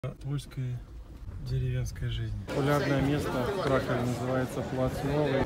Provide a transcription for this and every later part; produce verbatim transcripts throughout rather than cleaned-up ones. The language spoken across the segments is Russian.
Тульской деревенской жизни. Популярное место в Кракове называется Плац Новый.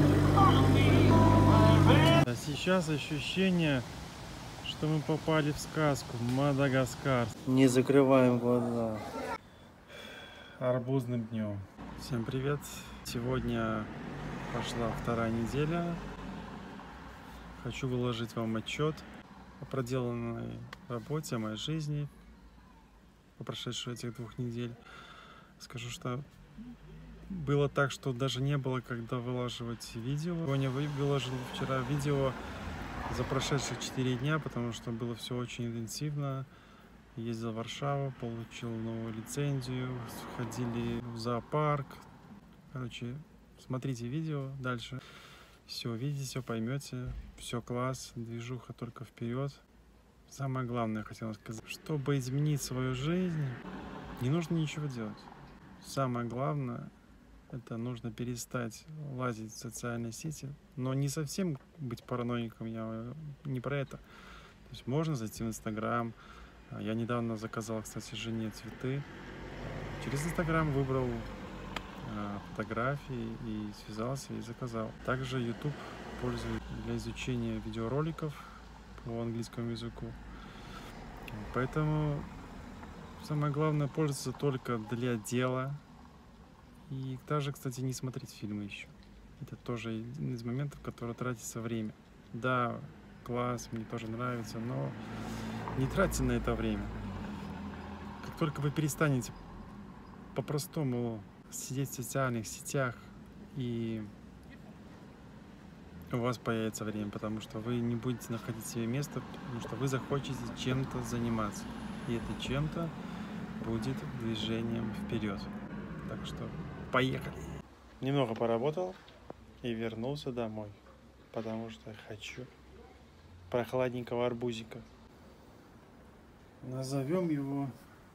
А сейчас ощущение, что мы попали в сказку, в Мадагаскар. Не закрываем глаза. Арбузным днем. Всем привет! Сегодня пошла вторая неделя. Хочу выложить вам отчет о проделанной работе, о моей жизни по прошедших этих двух недель. Скажу, что было так, что даже не было когда вылаживать видео. Сегодня выложил вчера видео за прошедшие четыре дня, потому что было все очень интенсивно. Ездил в Варшаву, получил новую лицензию, ходили в зоопарк. Короче, смотрите видео дальше. Все увидите, все поймете. Все класс, движуха только вперед. Самое главное, хотел сказать, чтобы изменить свою жизнь, не нужно ничего делать. Самое главное, это нужно перестать лазить в социальные сети, но не совсем быть параноиком, я не про это. То есть можно зайти в Инстаграм. Я недавно заказал, кстати, жене цветы. Через Инстаграм выбрал фотографии и связался и заказал. Также YouTube пользуюсь для изучения видеороликов по английскому языку. Поэтому самое главное пользоваться только для дела. И также, кстати, не смотреть фильмы еще. Это тоже один из моментов, который тратится время. Да, класс, мне тоже нравится, но не тратьте на это время. Как только вы перестанете по-простому сидеть в социальных сетях, и у вас появится время, потому что вы не будете находить себе место, потому что вы захотите чем-то заниматься. И это чем-то будет движением вперед. Так что поехали! Немного поработал и вернулся домой, потому что хочу прохладненького арбузика. Назовем его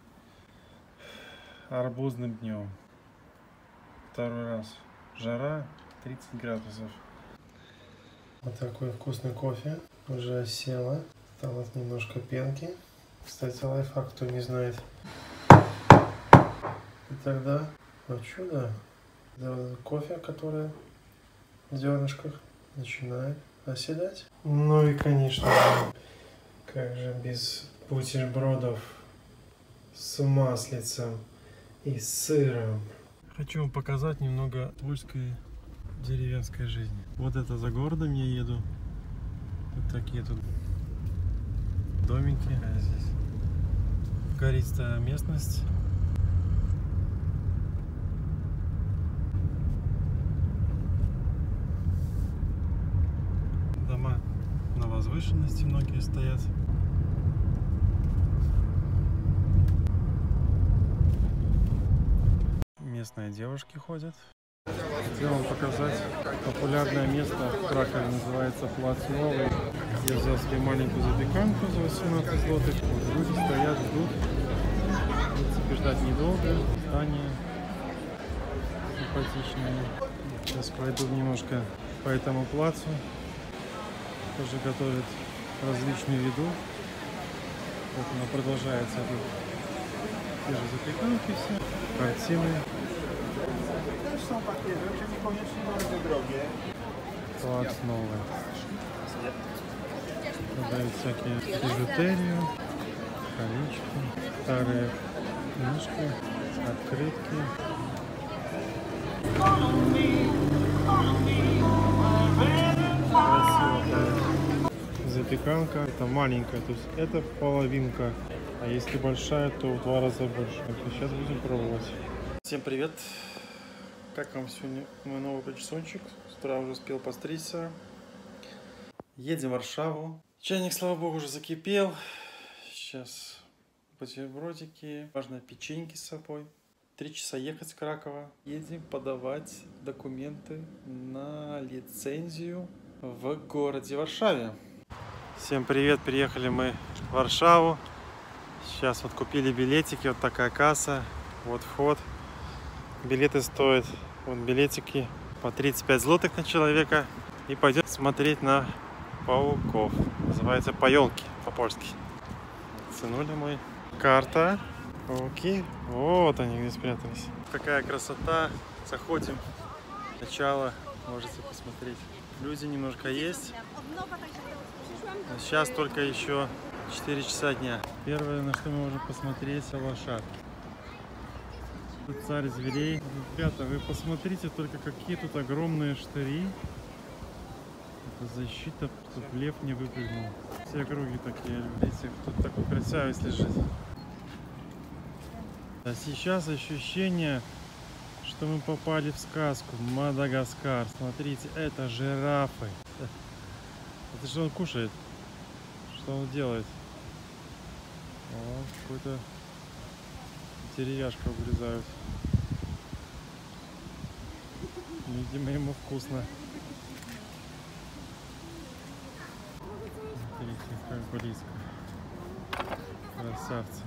арбузным днем. Второй раз. Жара тридцать градусов. Вот такой вкусный кофе. Уже села. Осталось немножко пенки. Кстати, лайфхак, кто не знает. И тогда, вот чудо, кофе, которое в зернышках начинает оседать. Ну и, конечно, как же без бутербродов с маслицем и сыром. Хочу вам показать немного тульской деревенской жизни. Вот это за городом я еду. Вот такие тут домики. А здесь гористая местность. Дома на возвышенности многие стоят. Местные девушки ходят. Хотел вам показать популярное место в Кракове, называется Плац Новый. Я взял себе маленькую запеканку за восемнадцать злотых. Вот люди стоят, ждут. В принципе, ждать недолго. Здание симпатичное. Сейчас пойду немножко по этому плацу. Тоже готовят различную еду. Вот она продолжается. Тут те же запеканки все. Картины. Плац Новый. Продают всякие бижутерию, колечки, старые книжки, открытки. Красивая запеканка. Это маленькая, то есть это половинка. А если большая, то в два раза больше. Сейчас будем пробовать. Всем привет! Как вам сегодня мой новый причесончик? С утра уже успел постричься. Едем в Варшаву. Чайник, слава богу, уже закипел. Сейчас бутербродики. Важно печеньки с собой. Три часа ехать с Кракова. Едем подавать документы на лицензию в городе Варшаве. Всем привет! Приехали мы в Варшаву. Сейчас вот купили билетики. Вот такая касса. Вот вход. Билеты стоят, вот билетики, по тридцать пять злотых на человека. И пойдем смотреть на пауков. Называется паёлки по-польски. Ценули мы. Карта. Пауки. Вот они где спрятались. Какая красота. Заходим. Начало. Можете посмотреть. Люди немножко есть. Сейчас только еще четыре часа дня. Первое, на что мы можем посмотреть, лошадки. Царь зверей. Ребята, вы посмотрите только, какие тут огромные штыри. Это защита, чтобы лев не выпрыгнул. Все круги такие. Видите, тут такой красавец лежит. А сейчас ощущение, что мы попали в сказку. Мадагаскар. Смотрите, это жирафы. Это что он кушает? Что он делает? О, какой-то деревяшка обрезают. Видимо, ему вкусно. Смотрите, как близко. Красавцы.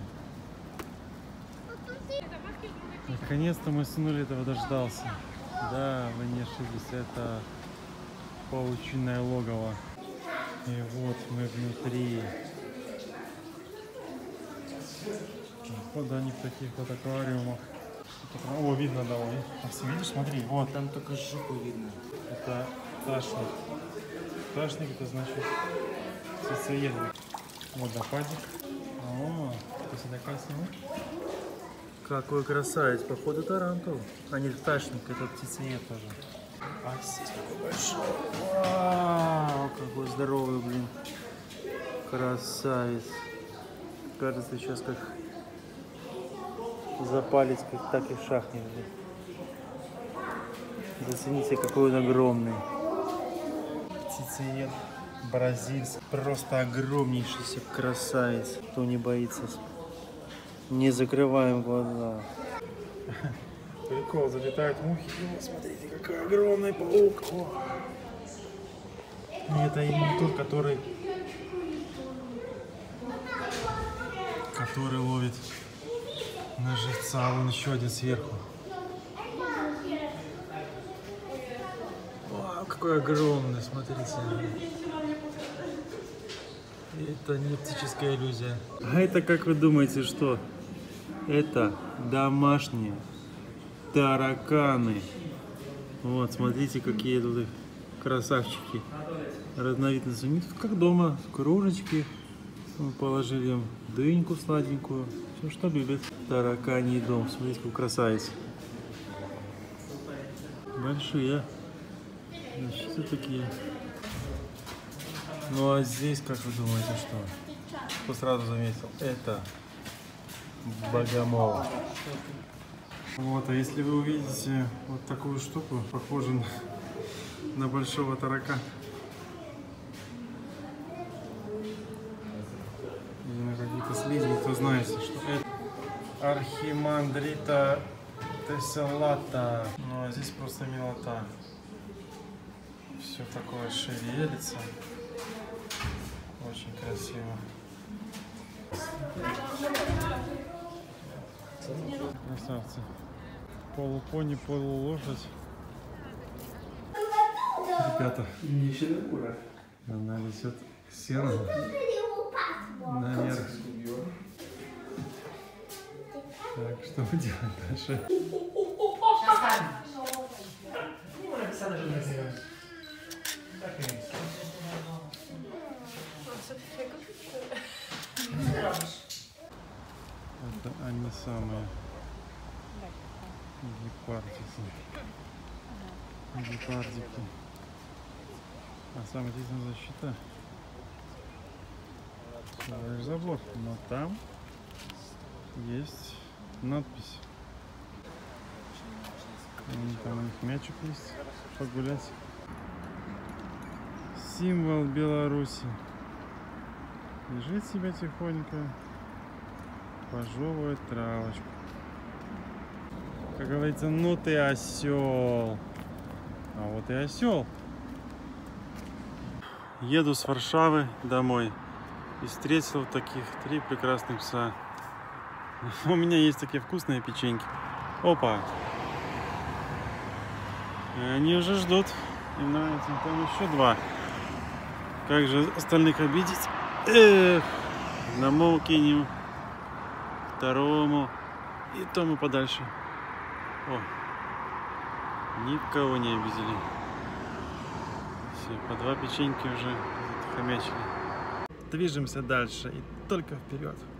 Наконец-то мы сынули этого дождался. Да, вы не ошиблись, это паучиное логово. И вот мы внутри. Вот они в таких вот аквариумах. О, видно, да, ой. Видишь, смотри, вот. Там только жопу видно. Это пташник. Пташник, это значит птицеедный. Водопадик. О, ты сюда красиво. Какой красавец, походу тарантул. А не пташник, это птицеед тоже. А здесь какой большой. Вау, какой здоровый, блин. Красавец. Кажется, сейчас как за палец как так и шахнет. Зацените, какой он огромный. Птицеед бразильский. Просто огромнейшийся Красавец. Кто не боится. Не закрываем глаза. Прикол, залетают мухи. О, смотрите, какой огромный паук. О. И это именно тот, который который ловит на живца. Вон еще один сверху. Вау, какой огромный, смотрите. Это не оптическая иллюзия. А это, как вы думаете, что? Это домашние тараканы. Вот, смотрите, какие тут красавчики. Разновидности. У них тут как дома, кружечки. Мы положили им дыньку сладенькую. Все, что любят. Тараканий дом. Смотрите, какой красавец. Большие. Значит, такие. Ну а здесь, как вы думаете, что? Кто сразу заметил? Это богомол. Вот, а если вы увидите вот такую штуку, похожую на, на большого таракана, или на какие-то слизни, то знаете, что это архимандрита тесселата. Ну а здесь просто милота. Все такое шевелится. Очень красиво. Красавцы. Полупони, полулошадь. Ребята, она несет сено наверх. Так, что мы делаем дальше? Это они самые гепардики. Гепардики. А самая единственная защита всего лишь забор. Но там есть надпись. И там у них мячик есть. Погулять. Символ Беларуси. Лежит себе тихонько. Пожевывает травочку. Как говорится, ну ты осел. А вот и осел. Еду с Варшавы домой и встретил таких три прекрасных пса. У меня есть такие вкусные печеньки. Опа! И они уже ждут. Им нравится. Там еще два. Как же остальных обидеть? Эх, домой кинем. второму и тому подальше. О, никого не обидели. Все, по два печеньки уже хомячили. Движемся дальше и только вперед.